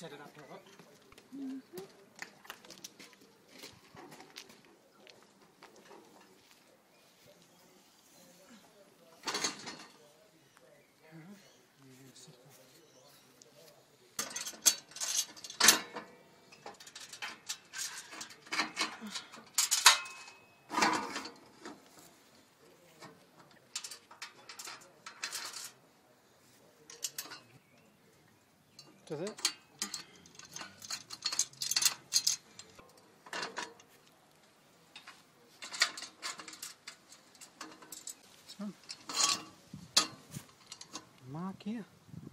set it up right. Does it? This one. Mark here.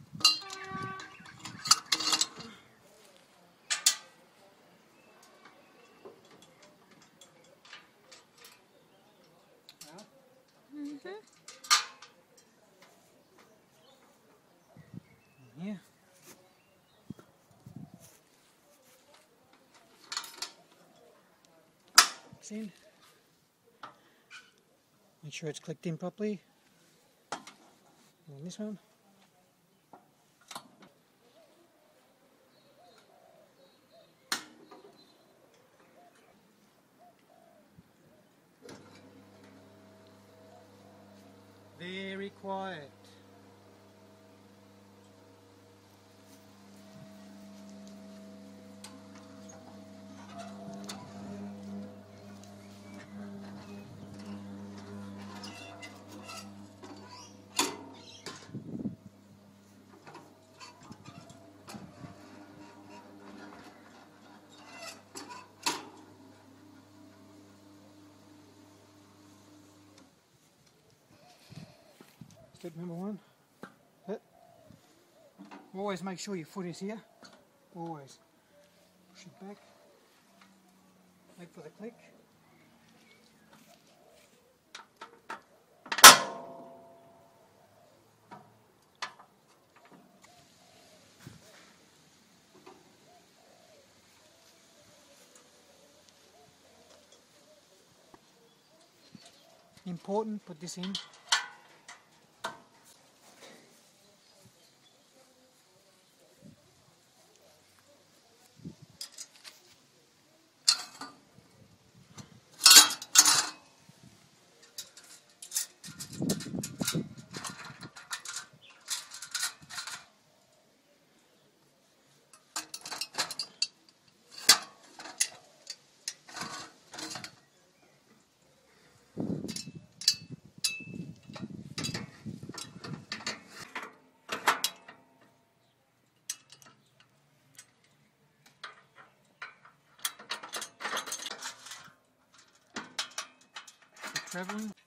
Here. In. Make sure it's clicked in properly. And then this one. Very quiet. Step number one. Always make sure your foot is here. Always. Push it back. Wait for the click. Important, put this in. Traveling.